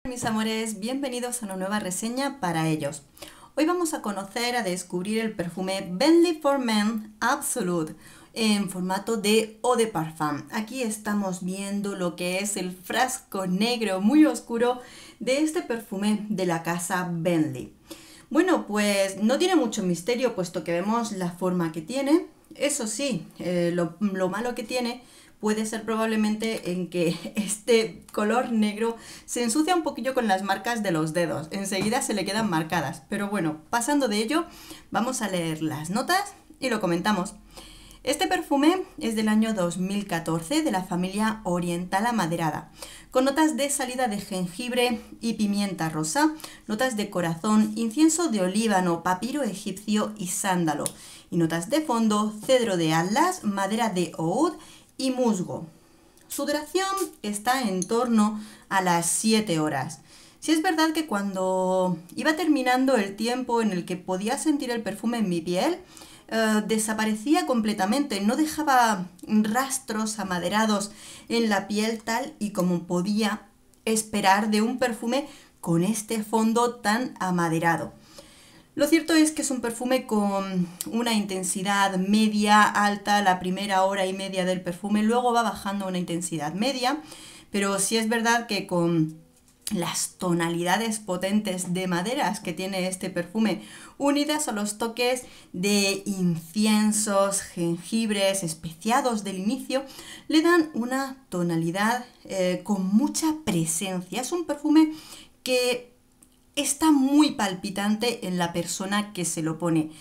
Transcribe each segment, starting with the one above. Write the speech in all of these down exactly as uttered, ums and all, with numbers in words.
Mis amores, bienvenidos a una nueva reseña para ellos. Hoy vamos a conocer, a descubrir el perfume Bentley for Men Absolute en formato de Eau de Parfum. Aquí estamos viendo lo que es el frasco negro muy oscuro de este perfume de la casa Bentley. Bueno, pues no tiene mucho misterio puesto que vemos la forma que tiene. Eso sí, eh, lo, lo malo que tiene puede ser probablemente en que este color negro se ensucia un poquillo con las marcas de los dedos. Enseguida se le quedan marcadas. Pero bueno, pasando de ello, vamos a leer las notas y lo comentamos. Este perfume es del año dos mil catorce de la familia Oriental Amaderada, con notas de salida de jengibre y pimienta rosa, notas de corazón, incienso de olíbano, papiro egipcio y sándalo, y notas de fondo, cedro de atlas, madera de oud y musgo. Su duración está en torno a las siete horas. Si es verdad que cuando iba terminando el tiempo en el que podía sentir el perfume en mi piel, eh, desaparecía completamente, no dejaba rastros amaderados en la piel tal y como podía esperar de un perfume con este fondo tan amaderado. Lo cierto es que es un perfume con una intensidad media, alta, la primera hora y media del perfume, luego va bajando a una intensidad media, pero sí es verdad que con las tonalidades potentes de maderas que tiene este perfume, unidas a los toques de inciensos, jengibres, especiados del inicio, le dan una tonalidad eh, con mucha presencia. Es un perfume que está muy palpitante en la persona que se lo pone.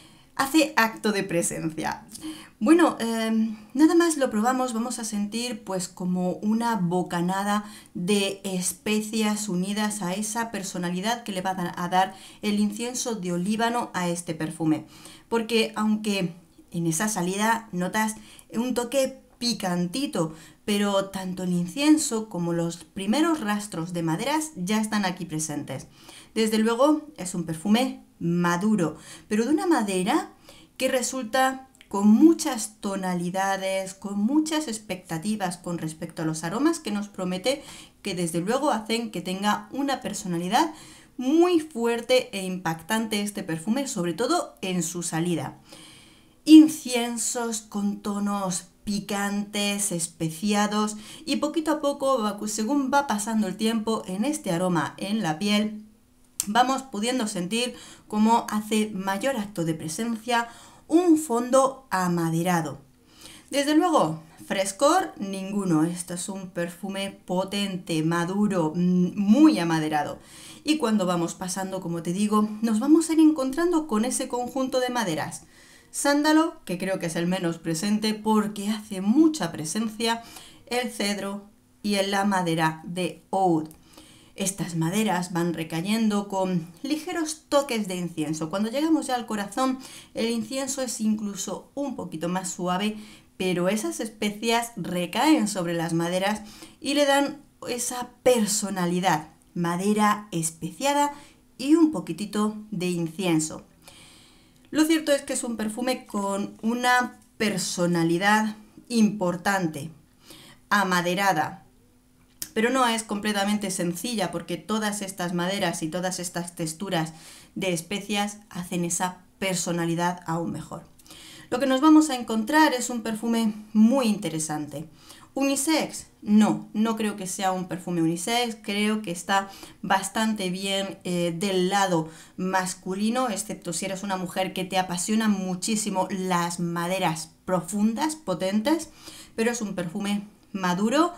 Hace acto de presencia. Bueno, eh, nada más lo probamos, vamos a sentir pues como una bocanada de especias unidas a esa personalidad que le va a dar el incienso de olíbano a este perfume. Porque aunque en esa salida notas un toque picantito, pero tanto el incienso como los primeros rastros de maderas ya están aquí presentes. Desde luego es un perfume maduro, pero de una madera que resulta con muchas tonalidades, con muchas expectativas con respecto a los aromas que nos promete, que desde luego hacen que tenga una personalidad muy fuerte e impactante este perfume, sobre todo en su salida. Inciensos con tonos picantes, especiados, y poquito a poco, según va pasando el tiempo en este aroma en la piel, vamos pudiendo sentir cómo hace mayor acto de presencia un fondo amaderado. Desde luego, frescor ninguno. Esto es un perfume potente, maduro, muy amaderado. Y cuando vamos pasando, como te digo, nos vamos a ir encontrando con ese conjunto de maderas. Sándalo, que creo que es el menos presente porque hace mucha presencia, el cedro y la madera de oud. Estas maderas van recayendo con ligeros toques de incienso. Cuando llegamos ya al corazón, el incienso es incluso un poquito más suave, pero esas especias recaen sobre las maderas y le dan esa personalidad. Madera especiada y un poquitito de incienso. Lo cierto es que es un perfume con una personalidad importante, amaderada, pero no es completamente sencilla porque todas estas maderas y todas estas texturas de especias hacen esa personalidad aún mejor. Lo que nos vamos a encontrar es un perfume muy interesante. ¿Unisex? No, no creo que sea un perfume unisex, creo que está bastante bien eh, del lado masculino, excepto si eres una mujer que te apasiona muchísimo las maderas profundas, potentes, pero es un perfume maduro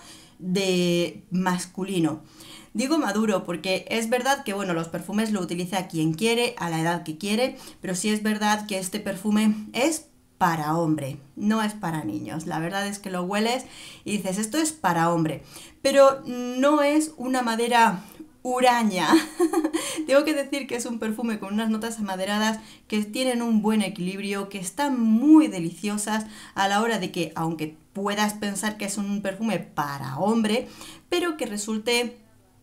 de masculino. Digo maduro porque es verdad que bueno, los perfumes lo utiliza quien quiere, a la edad que quiere, pero sí es verdad que este perfume es para hombre, no es para niños. La verdad es que lo hueles y dices, esto es para hombre, pero no es una madera huraña. Tengo que decir que es un perfume con unas notas amaderadas que tienen un buen equilibrio, que están muy deliciosas a la hora de que, aunque puedas pensar que es un perfume para hombre, pero que resulte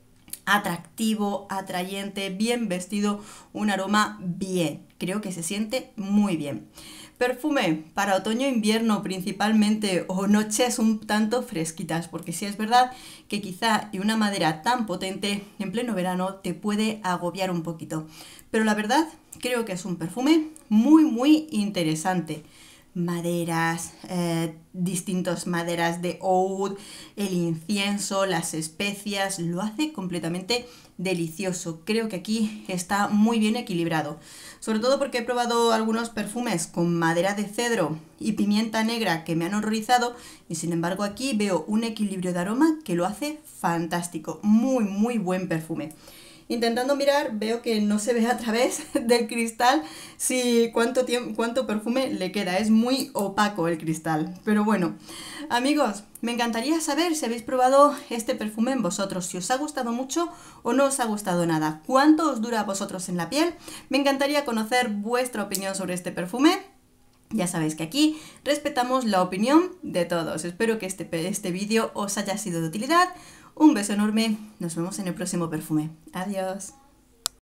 atractivo, atrayente, bien vestido, un aroma bien. Creo que se siente muy bien. Perfume para otoño-invierno principalmente, o noches un tanto fresquitas, porque sí es verdad que quizá y una madera tan potente en pleno verano te puede agobiar un poquito. Pero la verdad creo que es un perfume muy muy interesante. Maderas, eh, distintas maderas de oud, el incienso, las especias, lo hace completamente delicioso. Creo que aquí está muy bien equilibrado, sobre todo porque he probado algunos perfumes con madera de cedro y pimienta negra que me han horrorizado y sin embargo aquí veo un equilibrio de aroma que lo hace fantástico. Muy muy buen perfume. Intentando mirar, veo que no se ve a través del cristal si cuánto tiempo, cuánto perfume le queda. Es muy opaco el cristal. Pero bueno, amigos, me encantaría saber si habéis probado este perfume en vosotros, si os ha gustado mucho o no os ha gustado nada. ¿Cuánto os dura a vosotros en la piel? Me encantaría conocer vuestra opinión sobre este perfume. Ya sabéis que aquí respetamos la opinión de todos. Espero que este, este vídeo os haya sido de utilidad. Un beso enorme, nos vemos en el próximo perfume. Adiós.